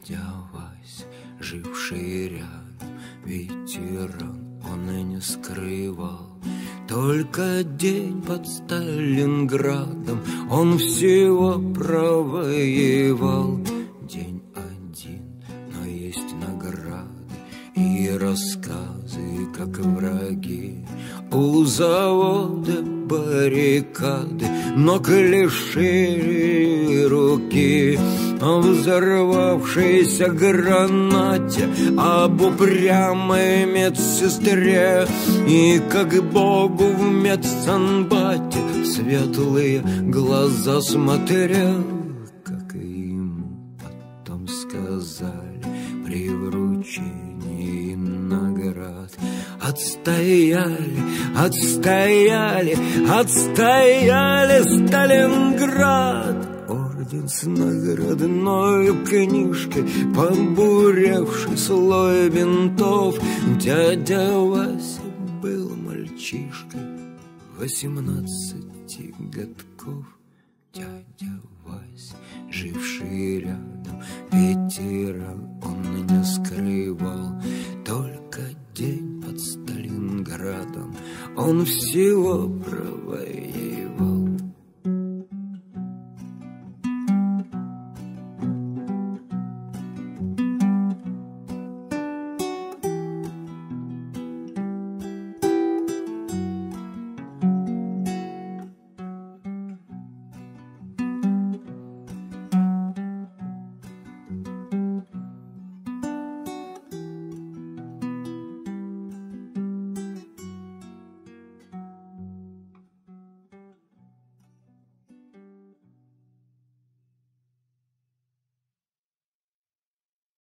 Дядя Вася, живший рядом, ветеран, он и не скрывал. Только день под Сталинградом он всего провоевал. День один, но есть награды и рассказы, как враги. У завода баррикады, но клиши руки. О взорвавшейся гранате, об упрямой медсестре, и как Богу в медсанбате светлые глаза смотрел, как и ему потом сказали при вручении наград. Отстояли, отстояли, отстояли Сталинград. Орден с наградной книжкой, побуревший слой винтов. Дядя Вася был мальчишкой 18 годков. Дядя Вася, живший рядом, ветеран, он не скрывал. Только день под Сталинградом он всего провоевал.